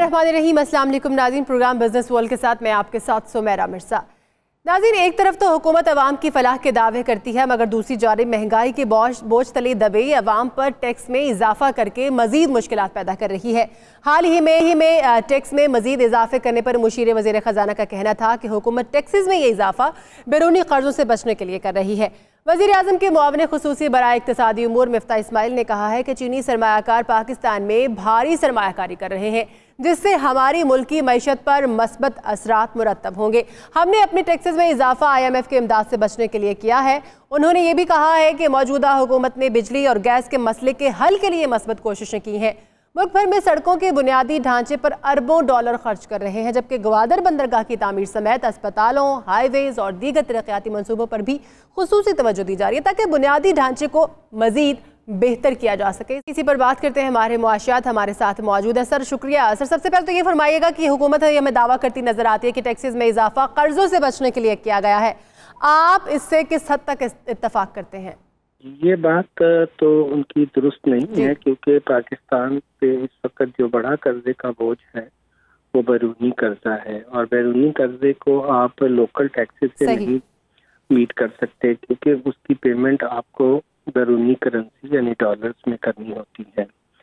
बिस्मिल्लाहिर्रहमानिर्रहीम। अस्सलाम वालेकुम नाज़रीन, प्रोग्राम बिजनेस वर्ल्ड के साथ मैं आपके साथ सुमेरा मिर्ज़ा। नाज़रीन, एक तरफ तो हुकूमत अवाम की फलाह के दावे करती है, मगर दूसरी जानिब महंगाई के बोझ तले दबे अवाम पर टैक्स में इजाफा करके मजीद मुश्किलात पैदा कर रही है। हाल ही में टैक्स में मजीद इजाफे करने पर मुशीर वज़ीर ख़जाना का कहना था कि हुकूमत टैक्सेस में ये इजाफा बैरूनी कर्जों से बचने के लिए कर रही है। वज़ीर आज़म के मुआविन ख़ुसूसी बराए इक़्तिसादी उमूर मिफ्ता इस्माइल ने कहा है कि चीनी सरमायाकार पाकिस्तान में भारी सरमायाकारी कर रहे हैं, जिससे हमारी मुल्की मईशत पर मस्बत असरात मुरतब होंगे। हमने अपने टैक्सेस में इजाफा IMF के इमदाद से बचने के लिए किया है। उन्होंने ये भी कहा है कि मौजूदा हुकूमत ने बिजली और गैस के मसले के हल के लिए मस्बत कोशिशें की हैं। मुल्क भर में सड़कों के बुनियादी ढांचे पर अरबों डॉलर खर्च कर रहे हैं, जबकि ग्वादर बंदरगाह की तामीर समेत अस्पतालों, हाईवेज और दीगर तरक्याती मंसूबों पर भी खुसूसी तवज्जो दी जा रही है, ताकि बुनियादी ढांचे को मजीद बेहतर किया जा सके। इसी पर बात करते हैं, हमारे मुआशियात हमारे साथ मौजूद है। सर शुक्रिया। सर, सबसे पहले तो ये फरमाइएगा कि हुकूमत हमें दावा करती नजर आती है कि टैक्सेस में इजाफा कर्जों से बचने के लिए किया गया है, आप इससे किस हद तक इत्तफाक करते हैं? ये बात तो उनकी दुरुस्त नहीं है, क्योंकि पाकिस्तान पे इस वक्त जो बड़ा कर्जे का बोझ है वो बैरूनी कर्जा है, और बैरूनी कर्जे को आप लोकल टैक्सेस से नहीं मीट कर सकते, क्योंकि उसकी पेमेंट आपको बैरूनी करेंसी यानी डॉलर्स में करनी होती है।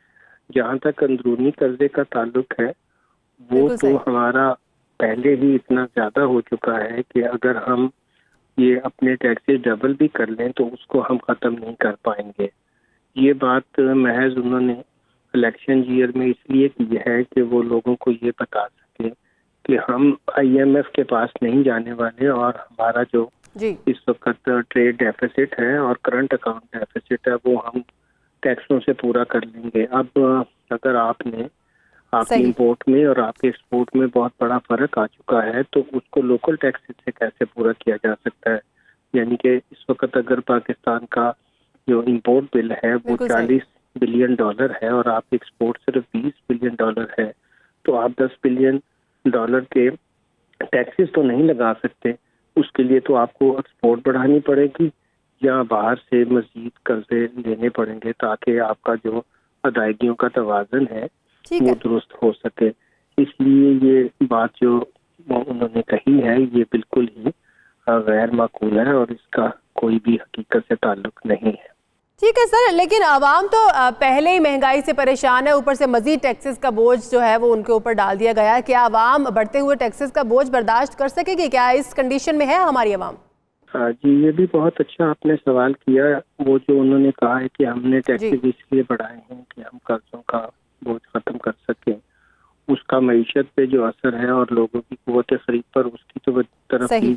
जहाँ तक अंदरूनी कर्जे का ताल्लुक है, वो तो हमारा पहले ही इतना ज्यादा हो चुका है कि अगर हम ये अपने टैक्सेस डबल भी कर लें तो उसको हम खत्म नहीं कर पाएंगे। ये बात महज उन्होंने इलेक्शन ईयर में इसलिए की है कि वो लोगों को ये बता सके कि हम IMF के पास नहीं जाने वाले, और हमारा जो इस वक्त ट्रेड डेफिसिट है और करंट अकाउंट डेफिसिट है वो हम टैक्सों से पूरा कर लेंगे। अब अगर आपके इंपोर्ट में और आपके एक्सपोर्ट में बहुत बड़ा फर्क आ चुका है, तो उसको लोकल टैक्सेस से कैसे पूरा किया जा सकता है? यानी कि इस वक्त अगर पाकिस्तान का जो इंपोर्ट बिल है वो $40 बिलियन है और आपके एक्सपोर्ट सिर्फ $20 बिलियन है, तो आप $10 बिलियन के टैक्सेस तो नहीं लगा सकते। उसके लिए तो आपको एक्सपोर्ट बढ़ानी पड़ेगी या बाहर से मजीद कर्जे लेने पड़ेंगे, ताकि आपका जो अदायगियों का तवाज़न है वो दुरुस्त हो सके। इसलिए ये बात जो उन्होंने कही है ये बिल्कुल ही गैर माकूल है और इसका कोई भी हकीकत से ताल्लुक नहीं है। ठीक है सर, लेकिन आवाम तो पहले ही महंगाई से परेशान है, ऊपर से मजीद टैक्सेस का बोझ जो है वो उनके ऊपर डाल दिया गया है। क्या आवाम बढ़ते हुए टैक्सेस का बोझ बर्दाश्त कर सकेगी? क्या इस कंडीशन में है हमारी आवाम? हाँ जी, ये भी बहुत अच्छा आपने सवाल किया। वो जो उन्होंने कहा है कि हमने टैक्सेस इसलिए बढ़ाए हैं कि हम कर्जों का बोझ खत्म कर सकें, उसका मईशत पे जो असर है और लोगों की कुव्वत खरीद पर, उसकी तो तरफ ही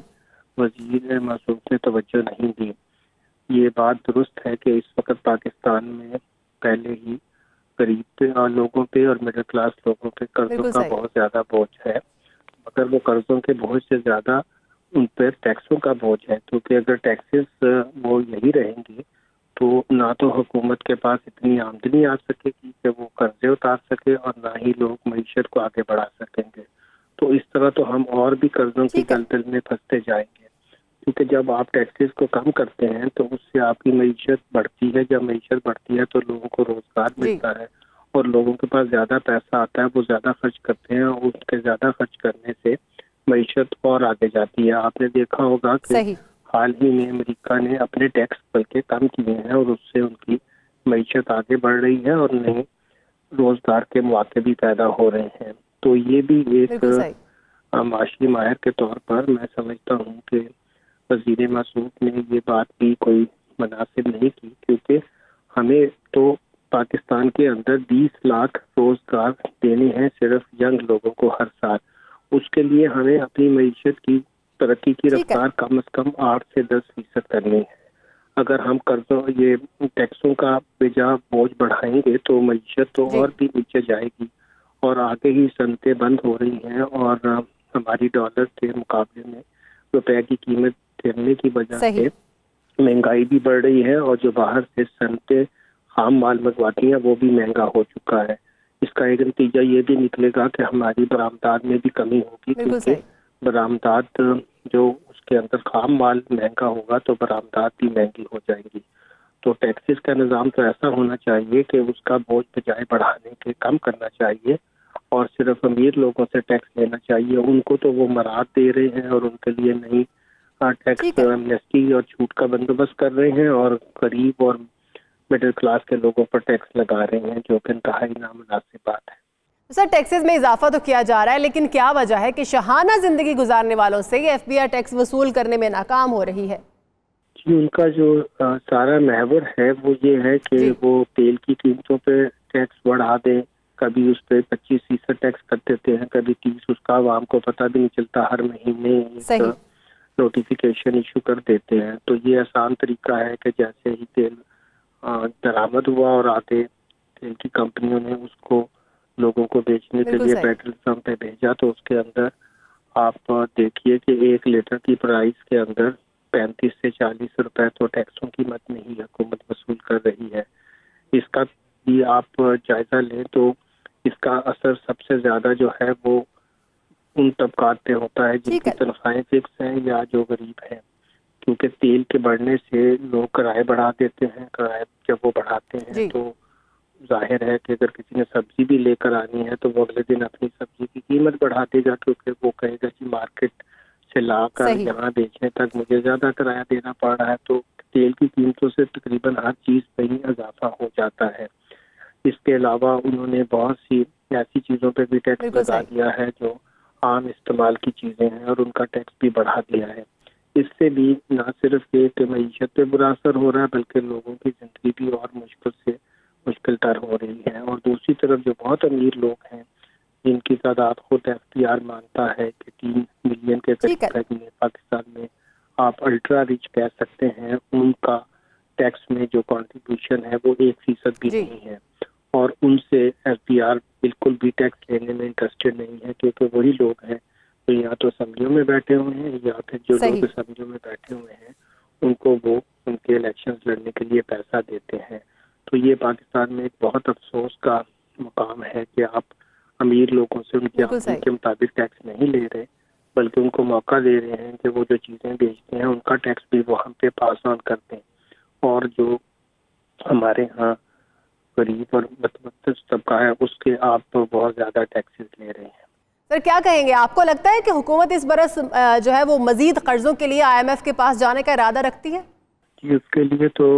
वज़ीर मौसूफ ने तवज्जो नहीं दी। ये बात दुरुस्त है कि इस वक्त पाकिस्तान में पहले ही गरीब लोगों पे और मिडिल क्लास लोगों पे कर्जों का बहुत ज्यादा बोझ है, मगर वो कर्जों के बोझ से ज्यादा उन पर टैक्सों का बोझ है, क्योंकि अगर टैक्सेस वो यही रहेंगे तो ना तो हुकूमत के पास इतनी आमदनी आ सकेगी कि वो कर्जे उतार सके, और ना ही लोग मईशत को आगे बढ़ा सकेंगे। तो इस तरह तो हम और भी कर्जों की दलदल में फंसते जाएंगे, क्योंकि जब आप टैक्सेस को कम करते हैं तो उससे आपकी मईशत बढ़ती है। जब मईशत बढ़ती है तो लोगों को रोजगार मिलता है और लोगों के पास ज्यादा पैसा आता है, वो ज्यादा खर्च करते हैं, और उसके ज्यादा खर्च करने से मईशत और आगे जाती है। आपने देखा होगा कि हाल ही में अमेरिका ने अपने टैक्स बल्कि कम किए हैं और उससे उनकी मईशत आगे बढ़ रही है और नए रोजगार के मौके भी पैदा हो रहे हैं। तो ये भी एक माशी माहिर के तौर पर मैं समझता हूँ कि वज़ीर मौसूफ ने ये बात भी कोई मुनासिब नहीं की, क्योंकि हमें तो पाकिस्तान के अंदर 20 लाख रोजगार देने हैं सिर्फ यंग लोगों को हर साल। उसके लिए हमें अपनी मईशत की तरक्की की रफ्तार कम से कम 8 से 10% करनी है। अगर हम कर्जों ये टैक्सों का बेजा बोझ बढ़ाएंगे तो मईशत तो और भी नीचे जाएगी, और आगे ही सनतें बंद हो रही हैं और हमारी डॉलर के मुकाबले में रुपए की कीमत गिरने की वजह से महंगाई भी बढ़ रही है, और जो बाहर से सनतें खाम माल मंगवाती हैं वो भी महंगा हो चुका है। इसका एक नतीजा ये भी निकलेगा कि हमारी बरामदात में भी कमी होगी, क्योंकि बरामदात जो उसके अंदर खाम माल महंगा होगा तो बरामदात भी महंगी हो जाएगी। तो टैक्सेस का निज़ाम तो ऐसा होना चाहिए कि उसका बोझ बजाय बढ़ाने के कम करना चाहिए, اور صرف امیر لوگوں سے ٹیکس لینا چاہیے. ان کو تو وہ مراد دے رہے ہیں اور ان کے لیے نئی ٹیکس ایمنیسٹی اور چھوٹ کا بندوبست کر رہے ہیں, اور غریب اور مڈل کلاس کے لوگوں پر ٹیکس لگا رہے ہیں, جو کہ انتہائی نامناسب بات ہے. سر, ٹیکسز میں اضافہ تو کیا جا رہا ہے, لیکن کیا وجہ ہے کہ شاہانہ زندگی گزارنے والوں سے یہ ایف بی آئی ٹیکس وصول کرنے میں ناکام ہو رہی ہے؟ جی, ان کا جو سارا محور ہے وہ یہ ہے کہ وہ تیل کی قیمتوں پہ ٹیکس بڑھا دیں, کبھی اس پہ 25% ٹیکس کر دیتے ہیں, کبھی 30%. اس کا عوام کو پتہ بھی نہیں چلتا, ہر مہینے نوٹیفیکیشن ایشو کر دیتے ہیں. تو یہ آسان طریقہ ہے کہ جیسے ہی تیل درآمد ہوا اور آتے تیل کی کمپنیوں نے اس کو لوگوں کو بیچنے کے لیے پیٹرول پمپ پہ بھیجا, تو اس کے اندر آپ دیکھیے کہ 1 لیٹر کی پرائس کے اندر 35 سے 40 روپے تو ٹیکسوں کی مد میں ہی حکومت وصول کر رہی ہے. اس کا بھی آپ جائزہ لیں تو اس کا اثر سب سے زیادہ جو ہے وہ ان طبقات پہ ہوتا ہے جن کی تنخواہیں فکس ہیں یا جو غریب ہیں, کیونکہ تیل کے بڑھنے سے لوگ کرائے بڑھا دیتے ہیں. کرائے جب وہ بڑھاتے ہیں تو ظاہر ہے کہ اگر کسی نے سبزی بھی لے کر آنی ہے تو وہ اگلے دن اپنی سبزی کی قیمت بڑھا دے گا, کیونکہ وہ کہے گا کہ مارکیٹ سے لا کر یہاں بیچنے تک مجھے زیادہ کرایہ دینا پڑ رہا ہے. تو تیل کی قیمتوں سے تقریباً ہر چیز پہ ہی اضافہ ہو جاتا ہے. اس کے علاوہ انہوں نے بہت سی ایسی چیزوں پہ بھی ٹیکس لگا دیا ہے جو عام استعمال کی چیزیں ہیں, اور ان کا ٹیکس بھی بڑھا دیا ہے. اس سے بھی نہ صرف یہ کہ معیشت پہ برا اثر ہو رہا ہے, بلکہ لوگوں کی زندگی بھی اور مشکل تر ہو رہی ہے. اور دوسری طرف جو بہت امیر لوگ ہیں جن کی تعداد خود اختیار مانتا ہے کہ 3 ملین کے قریب پاکستان میں آپ الٹرا ریچ کہہ سکتے ہیں, ان کا ٹیکس میں جو کنٹریبیوشن ہے وہ 1% بھی نہیں ہے, اور ان سے ایف بی آر بالکل بھی ٹیکس لینے میں انٹرسٹڈ نہیں ہے, کیونکہ وہی لوگ ہیں تو یا تو اسمبلیوں میں بیٹھے ہوئے ہیں یا پھر جو لوگ اسمبلیوں میں بیٹھے ہوئے ہیں ان کو وہ ان کے الیکشنز لڑنے کے لیے پیسہ دیتے ہیں. تو یہ پاکستان میں ایک بہت افسوس کا مقام ہے کہ آپ امیر لوگوں سے ان کی آمدنی کے مطابق ٹیکس نہیں لے رہے, بلکہ ان کو موقع دے رہے ہیں کہ وہ جو چیزیں بیچتے ہیں ان کا ٹیکس بھی وہ ہم پہ پاس آن کرتے ہیں, اور جو ہمارے ہاں غریب اور متوسط طبقہ ہے اس کے آپ بہت زیادہ ٹیکسز لے رہے ہیں. سر, کیا کہیں گے, آپ کو لگتا ہے کہ حکومت اس برس جو ہے وہ مزید قرضوں کے لیے آئی ایم ایف کے پاس جانے کا ارادہ رکھتی ہے؟ جی, اس کے لیے تو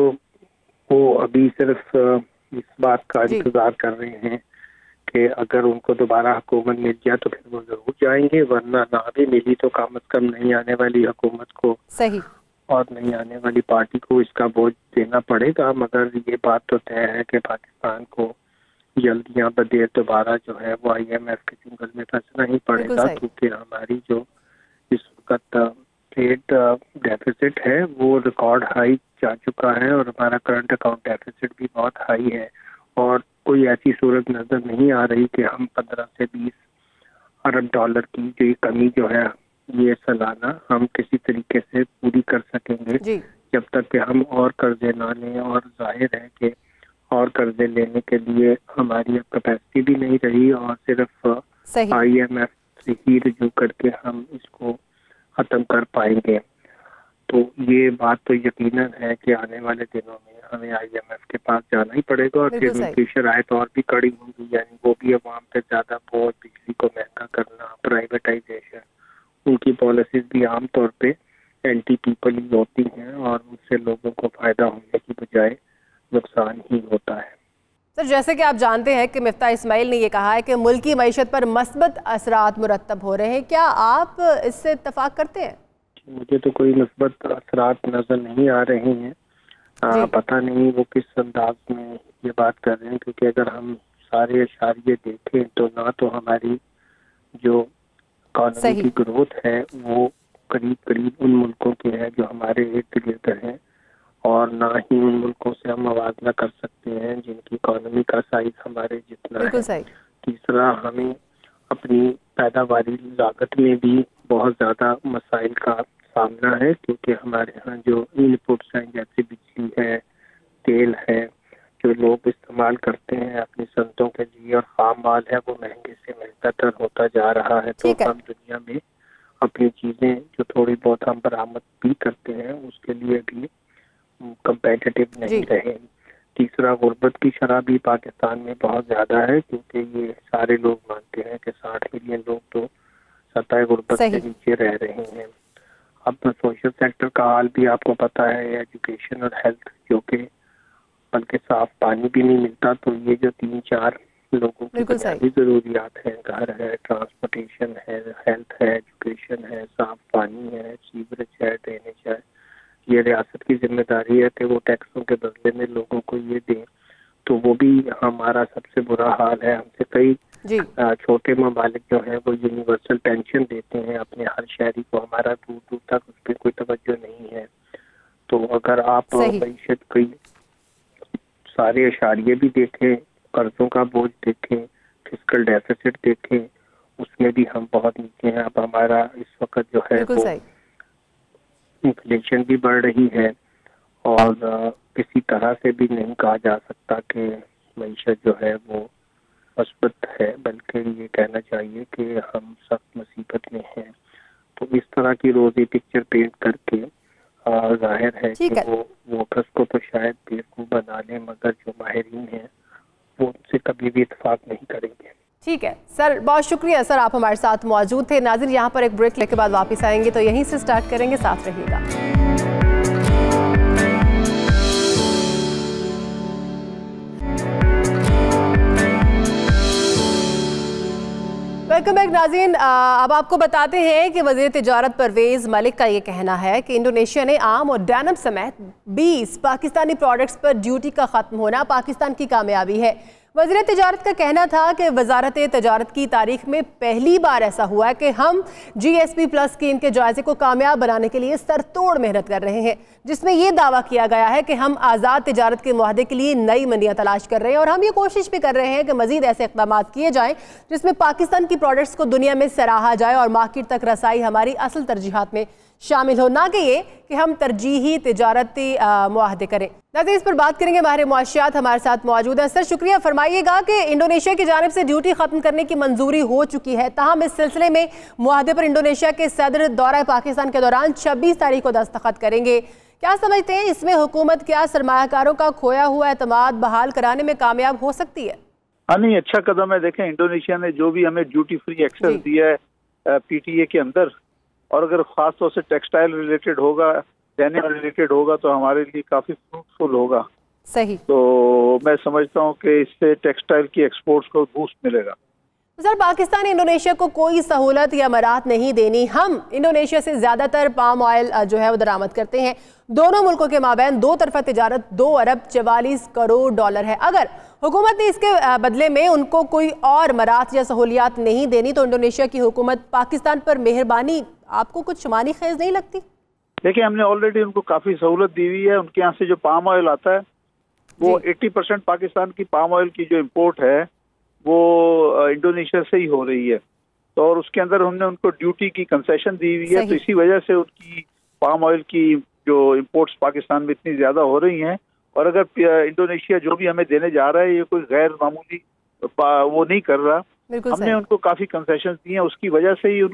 وہ ابھی صرف اس بات کا انتظار کر رہے ہیں کہ اگر ان کو دوبارہ حکومت مل جائے تو پھر وہ ضرور جائیں گے, ورنہ نہ بھی ملی تو کم از کم نہیں آنے والی حکومت کو اور نہیں آنے والی پارٹی کو اس کا بوجھ دینا پڑے گا. مگر یہ بات تو طے ہے کہ پاکستان کو جلد یا بدیر دوبارہ جو ہے وہ آئی ایم ایف کے چنگل میں پھنسنا ہی پڑے گا, کیونکہ ہماری جو اس وقت ٹریڈ ڈیفیسٹ ہے وہ ریکارڈ ہائی جا چکا ہے, اور ہمارا کرنٹ اکاؤنٹ ڈیفیسٹ بھی بہت ہائی ہے, اور کوئی ایسی صورت نظر نہیں آ رہی کہ ہم 15 سے 20 ارب ڈالر کی جو کمی جو ہے یہ سالانہ ہم کسی طریقے سے پوری کر سکیں گے جب تک کہ ہم اور قرضے نہ لیں. اور ظاہر ہے کہ اور قرضے لینے کے لیے ہماری اب کیپیسٹی بھی نہیں رہی, اور صرف آئی ایم ایف سے ہی رجوع کر کے ہم اس کو ختم کر پائیں گے. تو یہ بات تو یقیناً ہے کہ آنے والے دنوں میں ہمیں آئی ایم ایف کے پاس جانا ہی پڑے گا, اور پھر ان کی شرائط اور بھی کڑی ہوں گی, یعنی وہ بھی عوام پہ زیادہ بہت بجلی کو مہنگا کرنا, پرائیویٹائزیشن, ان کی پالیسیز بھی عام طور پہ اینٹی پیپل ہی ہوتی ہیں, اور ان سے لوگوں کو فائدہ ہونے کی بجائے نقصان ہی ہوتا ہے. سر, جیسے کہ آپ جانتے ہیں کہ مفتاح اسماعیل نے یہ کہا ہے کہ ملک کی معیشت پر مثبت اثرات مرتب ہو رہے ہیں, کیا آپ اس سے اتفاق کرتے ہیں؟ مجھے تو کوئی مثبت اثرات نظر نہیں آ رہے ہیں, پتہ نہیں وہ کس انداز میں یہ بات کر رہے ہیں, کیونکہ اگر ہم سارے اشاریے دیکھیں تو نہ تو ہماری جو اکانومی کی گروتھ ہے وہ قریب ان ملکوں کے ہے جو ہمارے ارد گرد ہیں, اور نہ ہی ان ملکوں سے ہم موازنہ کر سکتے ہیں جن کی اکانومی کا سائز ہمارے جتنا ہے. تیسرا, ہمیں اپنی پیداواری لاگت میں بھی بہت زیادہ مسائل کا سامنا ہے, کیونکہ ہمارے ہاں جو ان پٹس ہیں جیسے بجلی ہے, تیل ہے, جو لوگ استعمال کرتے ہیں اپنی صنعتوں کے لیے, اور خام مال ہے وہ مہنگے سے مہنگا تر ہوتا جا رہا ہے. تو ہم دنیا میں اپنی چیزیں جو تھوڑی بہت ہم برآمد بھی کرتے ہیں اس کے لیے بھی کمپیٹیٹو نہیں رہے. تیسرا غربت کی شرح بھی پاکستان میں بہت زیادہ ہے، کیونکہ یہ سارے لوگ مانتے ہیں کہ 60 ملین لوگ تو سطح غربت سے نیچے رہ رہے ہیں۔ اب سوشل سیکٹر کا حال بھی آپ کو پتہ ہے، ایجوکیشن اور ہیلتھ، جو کہ بلکہ صاف پانی بھی نہیں ملتا، تو یہ جو 3-4 لوگوں کی بنیادی ضروریات ہیں، گھر ہے، ٹرانسپورٹیشن ہے، ہیلتھ ہے، ایجوکیشن ہے، صاف پانی ہے، سیوریج ہے، ڈرینیج ہے، یہ ریاست کی ذمہ داری ہے کہ وہ ٹیکسوں کے بدلے میں لوگوں کو یہ دیں۔ تو وہ بھی ہمارا سب سے برا حال ہے۔ ہم سے کئی چھوٹے ممالک جو ہیں وہ یونیورسل پینشن دیتے ہیں اپنے ہر شہری کو، ہمارا دور دور تک اس پہ کوئی توجہ نہیں ہے۔ تو اگر آپ معیشت کی سارے اشاریے بھی دیکھیں، قرضوں کا بوجھ دیکھیں، فسکل ڈیفیسٹ دیکھیں، اس میں بھی ہم بہت نیچے ہیں۔ اب ہمارا اس وقت جو ہے وہ انفلیشن بھی بڑھ رہی ہے، اور کسی طرح سے بھی نہیں کہا جا سکتا کہ معیشت جو ہے وہ مثبت ہے، بلکہ یہ کہنا چاہیے کہ ہم سخت مصیبت میں ہیں۔ تو اس طرح کی روزی پکچر پینٹ کر کے ظاہر ہے کہ وہ ووٹرز کو تو شاید بیوقوف بنا لیں، مگر جو ماہرین ہیں وہ ان سے کبھی بھی اتفاق نہیں کریں گے۔ ٹھیک ہے سر، بہت شکریہ سر، آپ ہمارے ساتھ موجود تھے۔ ناظرین، یہاں پر ایک بریک لے کے بعد واپس آئیں گے، تو یہیں سے سٹارٹ کریں گے، ساتھ رہیے گا۔ ویلکم بیک ناظرین، اب آپ کو بتاتے ہیں کہ وزیر تجارت پرویز ملک کا یہ کہنا ہے کہ انڈونیشیا نے آم اور ڈینم سمیت 20 پاکستانی پروڈکٹس پر ڈیوٹی کا ختم ہونا پاکستان کی کامیابی ہے۔ وزیر تجارت کا کہنا تھا کہ وزارت تجارت کی تاریخ میں پہلی بار ایسا ہوا ہے کہ ہم GSP+ اسکیم کے جائزے کو کامیاب بنانے کے لیے سر توڑ محنت کر رہے ہیں، جس میں یہ دعویٰ کیا گیا ہے کہ ہم آزاد تجارت کے معاہدے کے لیے نئی منڈیاں تلاش کر رہے ہیں، اور ہم یہ کوشش بھی کر رہے ہیں کہ مزید ایسے اقدامات کیے جائیں جس میں پاکستان کی پروڈکٹس کو دنیا میں سراہا جائے اور مارکیٹ تک رسائی ہماری اصل ترجیحات میں شامل ہو، نہ کہ یہ کہ ہم ترجیحی تجارتی معاہدے کریں۔ ناظرین، اس پر بات کریں گے، ماہر معاشیات ہمارے ساتھ موجود ہیں۔ سر شکریہ، فرمائیے گا کہ انڈونیشیا کی جانب سے ڈیوٹی ختم کرنے کی منظوری ہو چکی ہے، تاہم اس سلسلے میں معاہدے پر انڈونیشیا کے صدر دورہ پاکستان کے دوران 26 تاریخ کو دستخط کریں گے۔ کیا سمجھتے ہیں اس میں حکومت کیا سرمایہ کاروں کا کھویا ہوا اعتماد بحال کرانے میں کامیاب ہو سکتی ہے؟ ہاں نہیں، اچھا قدم ہے۔ دیکھیں انڈونیشیا نے جو بھی ہمیں ڈیوٹی فری ایکسیس دیا ہے PTA کے اندر، اور اگر خاص طور سے ٹیکسٹائل ریلیٹڈ ہوگا، ڈینم ریلیٹڈ ہوگا، تو ہمارے لیے کافی فروٹفل ہوگا۔ صحیح۔ تو میں سمجھتا ہوں کہ اس سے ٹیکسٹائل کی ایکسپورٹس کو بوسٹ ملے گا۔ سر، پاکستان انڈونیشیا کو کوئی سہولت یا مراعات نہیں دینی، ہم انڈونیشیا سے زیادہ تر پام آئل جو ہے وہ درآمد کرتے ہیں، دونوں ملکوں کے مابین دو طرفہ تجارت 2 ارب 44 کروڑ ڈالر ہے۔ اگر حکومت نے اس کے بدلے میں ان کو کوئی اور مراعات یا سہولیات نہیں دینی تو انڈونیشیا کی حکومت پاکستان پر مہربانی آپ کو کچھ معنی خیز نہیں لگتی؟ دیکھیں، ہم نے آلریڈی ان کو کافی سہولت دی ہوئی ہے۔ ان کے یہاں سے جو پام آئل آتا ہے وہ 80% پاکستان کی پام آئل کی جو امپورٹ ہے وہ انڈونیشیا سے ہی ہو رہی ہے، تو اور اس کے اندر ہم نے ان کو ڈیوٹی کی کنسیشن دی ہوئی ہے، تو اسی وجہ سے ان کی پام آئل کی جو امپورٹس پاکستان میں اتنی زیادہ ہو رہی ہیں۔ اور اگر انڈونیشیا جو بھی ہمیں دینے جا رہا ہے یہ کوئی غیر معمولی وہ نہیں کر رہا، ہم نے ان کو کافی کنسیشن دی ہیں، اس کی وجہ سے ہی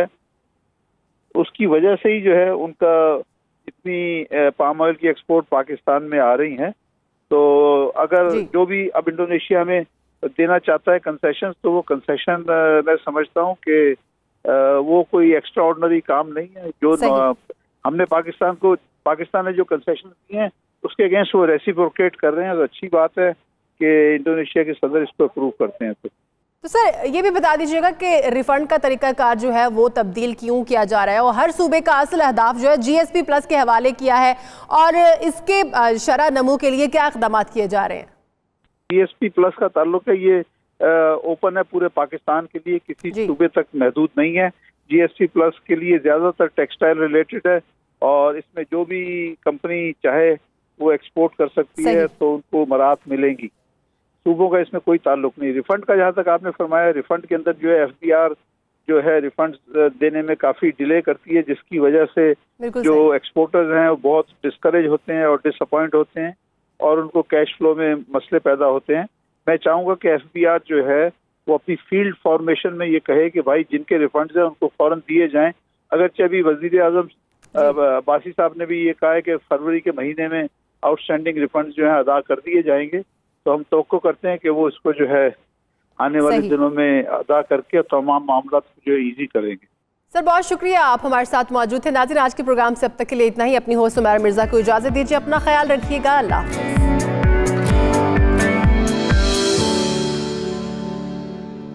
ان کا اتنی پام آئل کی ایکسپورٹ پاکستان میں آ رہی ہیں۔ تو اگر جو بھی اب انڈونیشیا میں دینا چاہتا ہے کنسیشن، تو وہ کنسیشن میں سمجھتا ہوں کہ وہ کوئی ایکسٹرا آرڈنری کام نہیں ہے۔ جو ہم نے پاکستان نے جو کنسیشن دی ہیں اس کے اگینسٹ وہ ریسیپروکیٹ کر رہے ہیں، تو اچھی بات ہے کہ انڈونیشیا کے صدر اس کو اپروو کرتے ہیں۔ تو سر یہ بھی بتا دیجیے گا کہ ریفنڈ کا طریقہ کار جو ہے وہ تبدیل کیوں کیا جا رہا ہے، اور ہر صوبے کا اصل اہداف جو ہے GSP+ کے حوالے کیا ہے، اور اس کے شرح نمو کے لیے کیا اقدامات کیے جا رہے ہیں؟ GSP+ کا تعلق ہے یہ اوپن ہے پورے پاکستان کے لیے، کسی صوبے تک محدود نہیں ہے۔ GSP+ کے لیے زیادہ تر ٹیکسٹائل ریلیٹڈ ہے، اور اس میں جو بھی کمپنی چاہے وہ ایکسپورٹ کر سکتی ہے، تو ان کو مراعات ملیں گی۔ صوبوں کا اس میں کوئی تعلق نہیں۔ ریفنڈ کا جہاں تک آپ نے فرمایا، ریفنڈ کے اندر جو ہے FBR جو ہے ریفنڈ دینے میں کافی ڈیلے کرتی ہے، جس کی وجہ سے جو ایکسپورٹرز ہیں وہ بہت ڈسکریج ہوتے ہیں اور ڈس اپوائنٹ ہوتے ہیں، اور ان کو کیش فلو میں مسئلے پیدا ہوتے ہیں۔ میں چاہوں گا کہ FBR جو ہے وہ اپنی فیلڈ فارمیشن میں یہ کہے کہ بھائی جن کے ریفنڈز ہیں ان کو فوراً دیے جائیں۔ اگرچہ ابھی وزیر اعظم عباسی صاحب نے بھی یہ کہا ہے کہ فروری کے مہینے میں आउटस्टैंडिंग रिफंड जो है अदा कर दिए जाएंगे। तो हम तवक्को करते हैं कि वो इसको जो है आने वाले दिनों में अदा करके तमाम मामला को जो है ईजी करेंगे। सर बहुत शुक्रिया, आप हमारे साथ मौजूद थे। नाज़रीन, आज के प्रोग्राम से अब तक के लिए इतना ही। अपनी होस्ट सुमैरा मिर्जा को इजाज़त दीजिए, अपना ख्याल रखिएगा, अल्लाह हाफ़िज़।